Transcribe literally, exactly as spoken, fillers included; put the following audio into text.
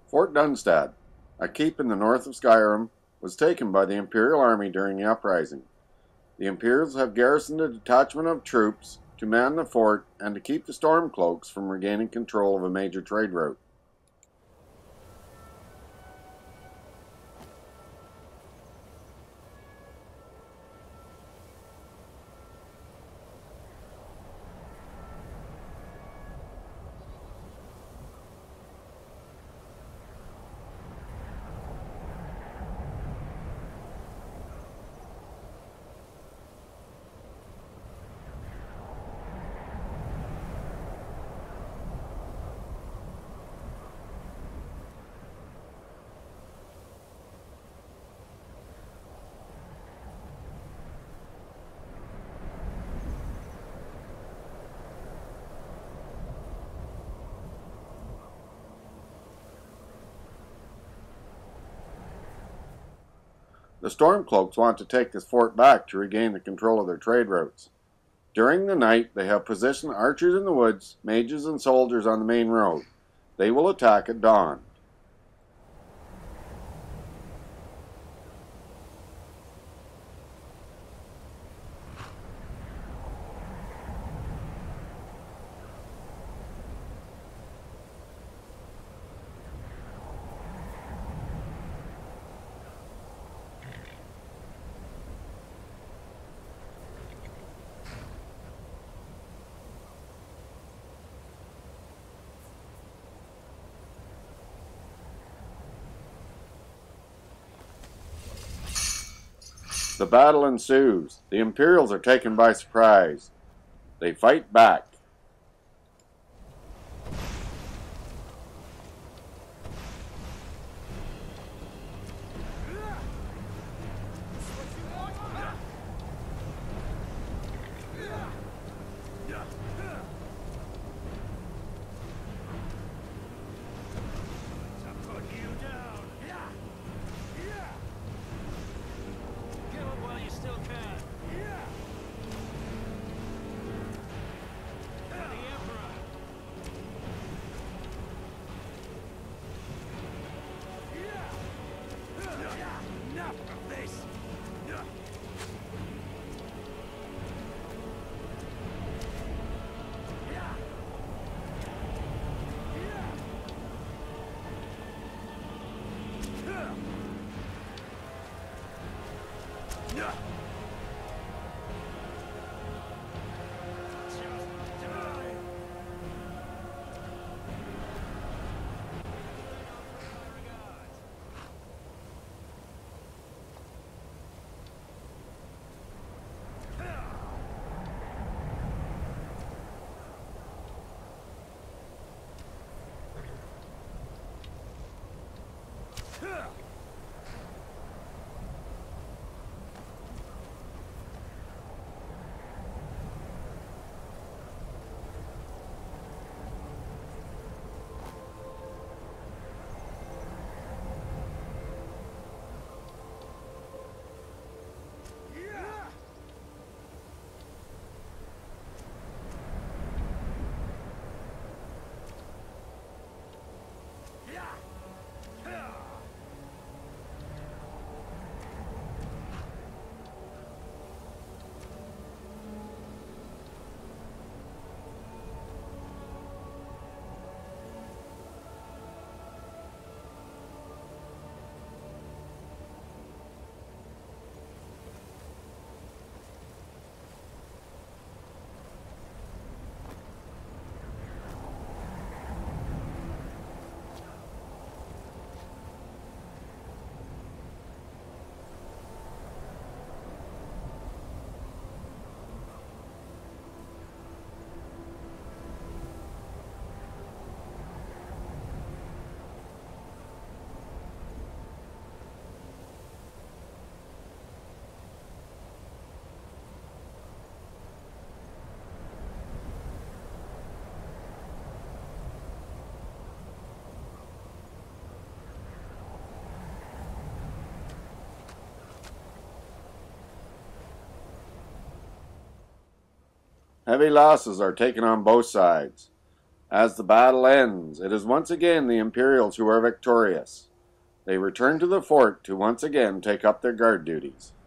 Fort Dunstad, a keep in the north of Skyrim, was taken by the Imperial Army during the uprising. The Imperials have garrisoned a detachment of troops to man the fort and to keep the Stormcloaks from regaining control of a major trade route. The Stormcloaks want to take this fort back to regain the control of their trade routes. During the night, they have positioned archers in the woods, mages and soldiers on the main road. They will attack at dawn. The battle ensues. The Imperials are taken by surprise. They fight back. Heavy losses are taken on both sides. As the battle ends, it is once again the Imperials who are victorious. They return to the fort to once again take up their guard duties.